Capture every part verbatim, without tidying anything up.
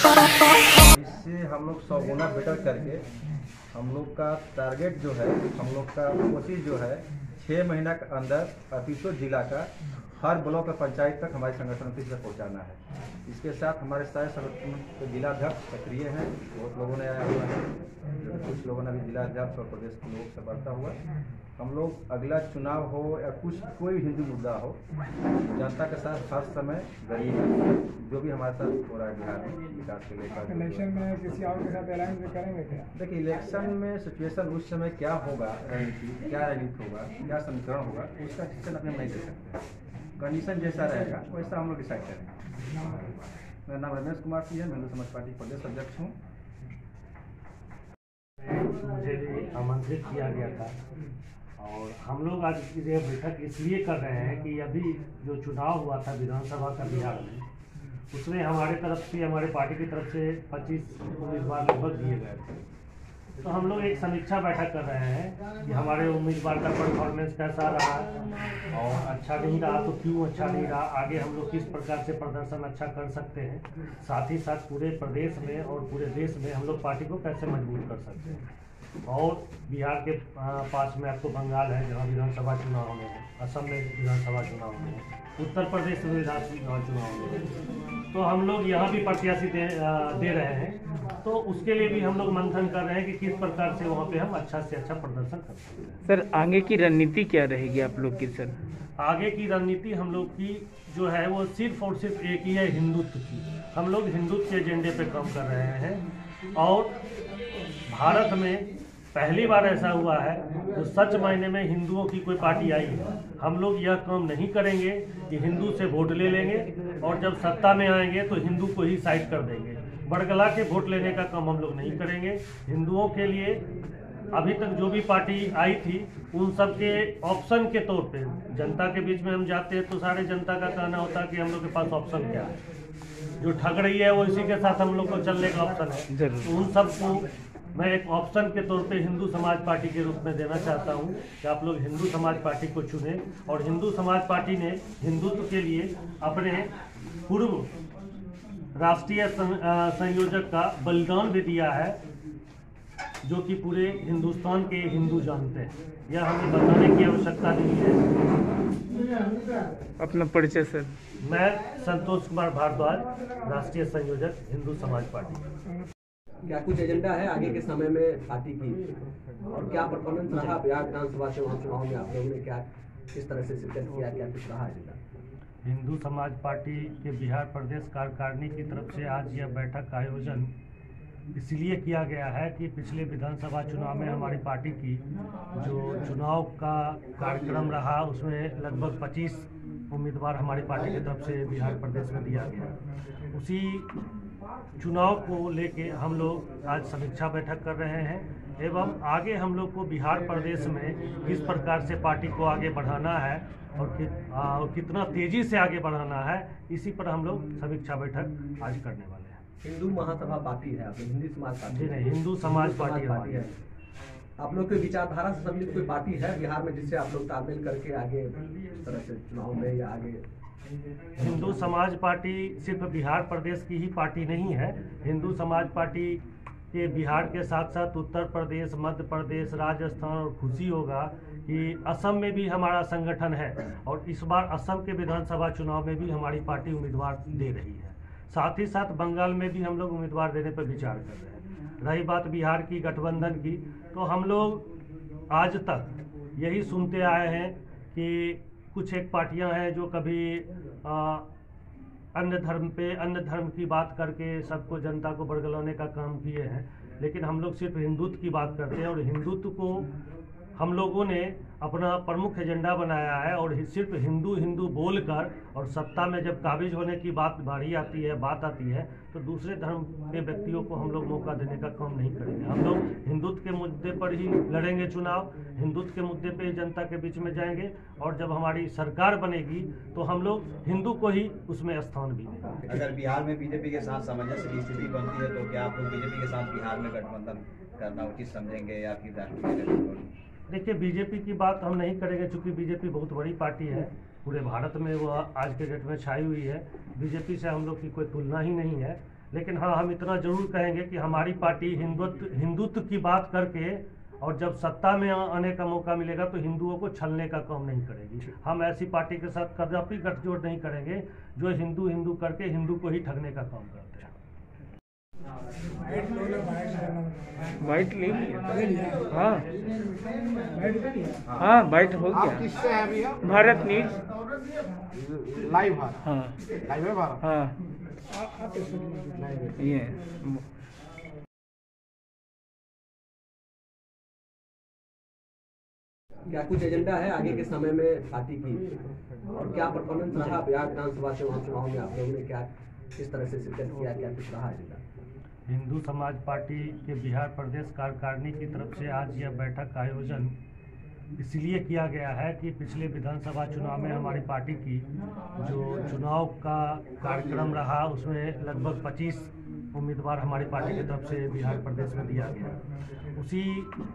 इससे हम लोग सौ गुना बेटर करके हम लोग का टारगेट जो है, हम लोग का कोशिश जो है, छः महीना के अंदर अतीसों जिला का हर ब्लॉक और पंचायत तक हमारे संगठन ऑफिस तक पहुँचाना है। इसके साथ हमारे सारे संगठन के जिलाध्यक्ष सक्रिय हैं, बहुत लोगों ने आया हुआ है, कुछ लोगों ने भी जिलाध्यक्ष और प्रदेश के लोग से बढ़ता हुआ। हम लोग अगला चुनाव हो या कुछ कोई भी हिंदू मुद्दा हो, जनता के साथ हर समय गरीब जो भी हमारे साथ हो रहा है बिहार में विकास के लेकर। इलेक्शन में किसी और के साथ अलायंस करेंगे क्या? देखिए, इलेक्शन में सिचुएशन उस समय क्या होगा, राजनीति क्या राजनीति होगा, क्या समीकरण होगा, उसका डिसीजन अपने नहीं दे सकते। कंडीशन जैसा रहेगा वैसा हम लोग डिसाइड करेंगे। मेरा नाम रमेश कुमार सिंह है, मैं हिंदू समाज पार्टी प्रदेश अध्यक्ष हूँ। मुझे आमंत्रित किया गया था और हम लोग आज ये बैठक इसलिए कर रहे हैं कि अभी जो चुनाव हुआ था विधानसभा का बिहार में, उसमें हमारे तरफ से, हमारे पार्टी की तरफ से पच्चीस उम्मीदवार लगभग दिए गए थे। तो हम लोग एक समीक्षा बैठक कर रहे हैं कि हमारे उम्मीदवार का परफॉर्मेंस कैसा रहा और अच्छा नहीं रहा तो क्यों अच्छा नहीं रहा, आगे हम लोग किस प्रकार से प्रदर्शन अच्छा कर सकते हैं, साथ ही साथ पूरे प्रदेश में और पूरे देश में हम लोग पार्टी को कैसे मजबूत कर सकते हैं। और बिहार के पास में आपको बंगाल है जहाँ विधानसभा चुनाव होने हैं, असम में विधानसभा चुनाव होने हैं, उत्तर प्रदेश में विधानसभा चुनाव होने हैं, तो हम लोग यहाँ भी प्रत्याशी दे, दे रहे हैं। तो उसके लिए भी हम लोग मंथन कर रहे हैं कि किस प्रकार से वहाँ पे हम अच्छा से अच्छा प्रदर्शन कर सकते हैं। सर, आगे की रणनीति क्या रहेगी आप लोग की? सर, आगे की रणनीति हम लोग की जो है वो सिर्फ और सिर्फ एक ही है, हिंदुत्व की। हम लोग हिंदुत्व के एजेंडे पे काम कर रहे हैं और भारत में पहली बार ऐसा हुआ है जो सच मायने में हिंदुओं की कोई पार्टी आई है। हम लोग यह काम नहीं करेंगे कि हिंदू से वोट ले लेंगे और जब सत्ता में आएंगे तो हिंदू को ही साइड कर देंगे। बड़गला के वोट लेने का काम हम लोग नहीं करेंगे। हिंदुओं के लिए अभी तक जो भी पार्टी आई थी उन सब के ऑप्शन के तौर पे जनता के बीच में हम जाते हैं तो सारे जनता का कहना होता है कि हम लोग के पास ऑप्शन क्या है, जो ठग रही है वो इसी के साथ हम लोग को चलने का ऑप्शन है। तो उन सबको मैं एक ऑप्शन के तौर पे हिंदू समाज पार्टी के रूप में देना चाहता हूं कि आप लोग हिंदू समाज पार्टी को चुनें। और हिंदू समाज पार्टी ने हिंदुत्व के लिए अपने पूर्व राष्ट्रीय संयोजक का बलिदान भी दिया है, जो कि पूरे हिंदुस्तान के हिंदू जानते हैं। यह हमें बताने की आवश्यकता नहीं है। अपना परिचय सर। मैं संतोष कुमार भारद्वाज, राष्ट्रीय संयोजक हिंदू समाज पार्टी। क्या कुछ एजेंडा है आगे के समय में पार्टी की, और क्या परफॉर्मेंस रहा बिहार विधानसभा चुनाव में? आप लोगों ने क्या किस तरह से शिरकत किया, क्या कुछ रहा एजेंडा? हिंदू समाज पार्टी के बिहार प्रदेश कार्यकारिणी की तरफ से आज यह बैठक का आयोजन इसलिए किया गया है कि पिछले विधानसभा चुनाव में हमारी पार्टी की जो चुनाव का कार्यक्रम रहा उसमें लगभग पच्चीस उम्मीदवार हमारी पार्टी की तरफ से बिहार प्रदेश में दिया गया। उसी चुनाव को लेके हम लोग आज समीक्षा बैठक कर रहे हैं एवं आगे हम लोग को बिहार प्रदेश में किस प्रकार से पार्टी को आगे बढ़ाना है और, कि, आ, और कितना तेजी से आगे बढ़ाना है, इसी पर हम लोग समीक्षा बैठक आज करने वाले हैं। हिंदू महासभा पार्टी है, आप हिंदू समाज पार्टी नहीं, हिंदू समाज पार्टी है। आप लोग की विचारधारा से सम्मिलित कोई पार्टी है बिहार में जिससे आप लोग तालमेल करके आगे इस तरह से चुनाव में या आगे? हिंदू समाज पार्टी सिर्फ बिहार प्रदेश की ही पार्टी नहीं है। हिंदू समाज पार्टी के बिहार के साथ साथ उत्तर प्रदेश, मध्य प्रदेश, राजस्थान, और खुशी होगा कि असम में भी हमारा संगठन है और इस बार असम के विधानसभा चुनाव में भी हमारी पार्टी उम्मीदवार दे रही है। साथ ही साथ बंगाल में भी हम लोग उम्मीदवार देने पर विचार कर रहे हैं। रही बात बिहार की गठबंधन की, तो हम लोग आज तक यही सुनते आए हैं कि कुछ एक पार्टियां हैं जो कभी आ, अन्य धर्म पे अन्य धर्म की बात करके सबको जनता को बरगलाने का काम किए हैं, लेकिन हम लोग सिर्फ हिंदुत्व की बात करते हैं और हिंदुत्व को हम लोगों ने अपना प्रमुख एजेंडा बनाया है। और सिर्फ हिंदू हिंदू बोलकर और सत्ता में जब काबिज होने की बात बारी आती है, बात आती है, तो दूसरे धर्म के व्यक्तियों को हम लोग मौका देने का काम नहीं करेंगे। हम लोग हिंदुत्व के मुद्दे पर ही लड़ेंगे चुनाव, हिंदुत्व के मुद्दे पे ही जनता के बीच में जाएंगे और जब हमारी सरकार बनेगी तो हम लोग हिंदू को ही उसमें स्थान भी देंगे। अगर बिहार में बीजेपी के साथ सामंजस्य की स्थिति बनती है तो क्या आप लोग बीजेपी के साथ बिहार में गठबंधन करना उचित समझेंगे या फिर राष्ट्रीय? देखिए, बीजेपी की बात हम नहीं करेंगे क्योंकि बीजेपी बहुत बड़ी पार्टी है, पूरे भारत में वो आज के डेट में छाई हुई है। बीजेपी से हम लोग की कोई तुलना ही नहीं है। लेकिन हाँ, हम इतना जरूर कहेंगे कि हमारी पार्टी हिंदुत्व हिंदुत्व की बात करके और जब सत्ता में आने का मौका मिलेगा तो हिंदुओं को छलने का काम नहीं करेगी। हम ऐसी पार्टी के साथ कदापि गठजोड़ नहीं करेंगे जो हिंदू हिंदू करके हिंदू को ही ठगने का काम करते हैं। वाइट ले लिया? हाँ हाँ, वाइट हो आप गया। किससे है भैया? भारत न्यूज। लाइव भारत। हाँ लाइव है भारत। हाँ, आप आप किससे लाइव है? ये क्या कुछ एजेंडा है आगे के समय में पार्टी की, और क्या परफॉर्मेंस रहा बिहार विधानसभा चुनाव चुनाव में आप लोगों ने क्या किस तरह से शिरकत किया, क्या कुछ रहा एजेंडा? हिंदू समाज पार्टी के बिहार प्रदेश कार्यकारिणी की तरफ से आज यह बैठक का आयोजन इसलिए किया गया है कि पिछले विधानसभा चुनाव में हमारी पार्टी की जो चुनाव का कार्यक्रम रहा उसमें लगभग पच्चीस उम्मीदवार हमारी पार्टी की तरफ से बिहार प्रदेश में दिया गया। उसी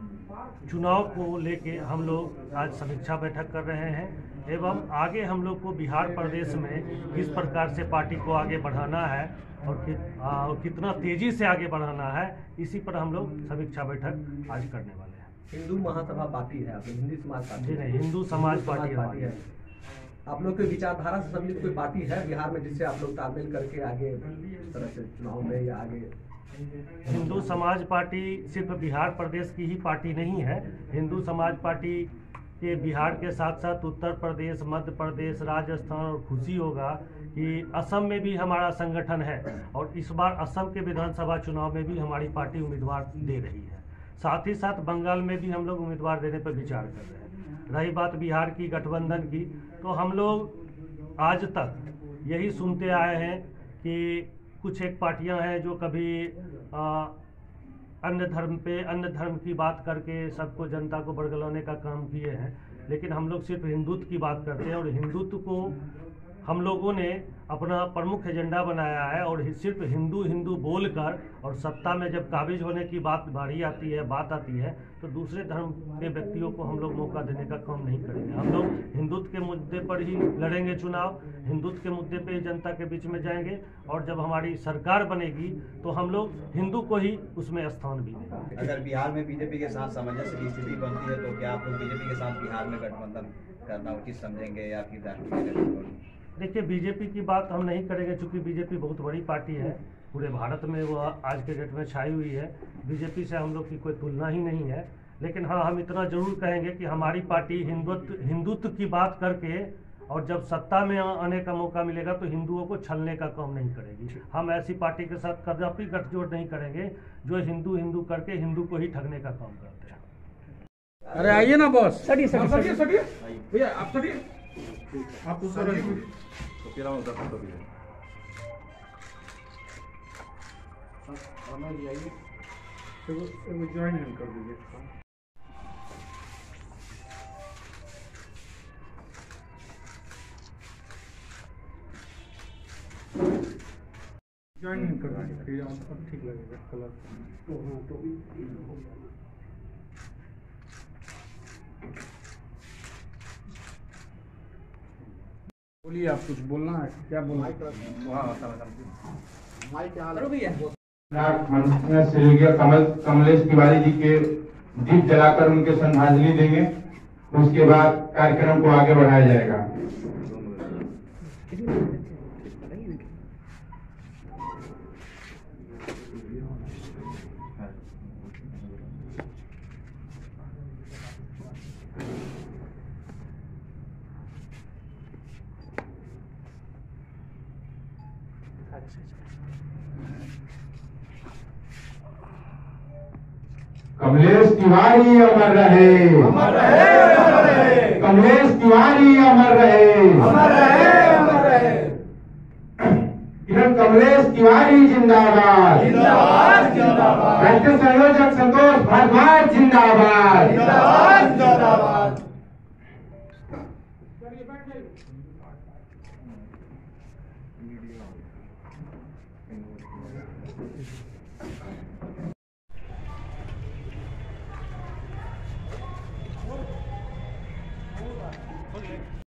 चुनाव को लेके हम लोग आज समीक्षा बैठक कर रहे हैं एवं आगे हम लोग को बिहार प्रदेश में किस प्रकार से पार्टी को आगे बढ़ाना है और, कि, आ, और कितना तेजी से आगे बढ़ाना है, इसी पर हम लोग समीक्षा बैठक आज करने वाले हैं। हिंदू महासभा पार्टी है, आप लोग हिंदी समाज पार्टी जी नहीं, हिंदू समाज पार्टी पार्टी है। आप लोग की विचारधारा से सम्मिलित कोई पार्टी है बिहार में जिससे आप लोग तालमेल करके आगे इस तरह से चुनाव में या आगे? हिंदू समाज पार्टी सिर्फ बिहार प्रदेश की ही पार्टी नहीं है। हिंदू समाज पार्टी के बिहार के साथ साथ उत्तर प्रदेश, मध्य प्रदेश, राजस्थान और खुशी होगा कि असम में भी हमारा संगठन है और इस बार असम के विधानसभा चुनाव में भी हमारी पार्टी उम्मीदवार दे रही है। साथ ही साथ बंगाल में भी हम लोग उम्मीदवार देने पर विचार कर रहे हैं। रही बात बिहार की गठबंधन की, तो हम लोग आज तक यही सुनते आए हैं कि कुछ एक पार्टियां हैं जो कभी आ, अन्य धर्म पे अन्य धर्म की बात करके सबको जनता को बरगलाने का काम किए हैं, लेकिन हम लोग सिर्फ हिंदुत्व की बात करते हैं और हिंदुत्व को हम लोगों ने अपना प्रमुख एजेंडा बनाया है और सिर्फ हिंदू हिंदू बोलकर और सत्ता में जब काबिज होने की बात बारी आती है बात आती है तो दूसरे धर्म के व्यक्तियों को हम लोग मौका देने का काम नहीं करेंगे। हम लोग हिंदुत्व के मुद्दे पर ही लड़ेंगे चुनाव, हिंदुत्व के मुद्दे पे ही जनता के बीच में जाएंगे और जब हमारी सरकार बनेगी तो हम लोग हिंदू को ही उसमें स्थान भी देंगे। अगर बिहार में बीजेपी के साथ सामंजस्य की स्थिति बनती है तो क्या आप लोग बीजेपी के साथ बिहार में गठबंधन करना उचित समझेंगे या फिर राष्ट्रीय? देखिए, बीजेपी की बात हम नहीं करेंगे क्योंकि बीजेपी बहुत बड़ी पार्टी है, पूरे भारत में वो आज के डेट में छाई हुई है। बीजेपी से हम लोग की कोई तुलना ही नहीं है। लेकिन हाँ, हम इतना जरूर कहेंगे कि हमारी पार्टी हिंदुत्व हिंदुत्व की बात करके और जब सत्ता में आने का मौका मिलेगा तो हिंदुओं को छलने का काम नहीं करेगी। हम ऐसी पार्टी के साथ कदापि गठजोड़ नहीं करेंगे जो हिंदू हिंदू करके हिंदू को ही ठगने का काम करते हैं। अरे आइए ना बॉस। सटिए सटिए सटिए भैया, आप सटिए, आप ऊपर तो फिर हम उधर फोटो भी है। ज्वाइन कर दीजिए। ज्वाइन कर दीजिए, फिर आपको ठीक लगेगा कलर। बोलिए, आप कुछ बोलना है? क्या बोलना है? स्वर्गीय कमल कमलेश तिवारी जी के दीप जलाकर उनके श्रद्धांजलि देंगे। उसके बाद कार्यक्रम को आगे बढ़ाया जाएगा। कमलेश तिवारी अमर रहे, अमर रहे, अमर रहे। कमलेश तिवारी अमर रहे, अमर रहे, अमर रहे। किरण कमलेश तिवारी जिंदाबाद, जिंदाबाद, जिंदाबाद। राष्ट्रीय संयोजक संतोष भारद्वाज जिंदाबाद, जिंदाबाद, जिंदाबाद।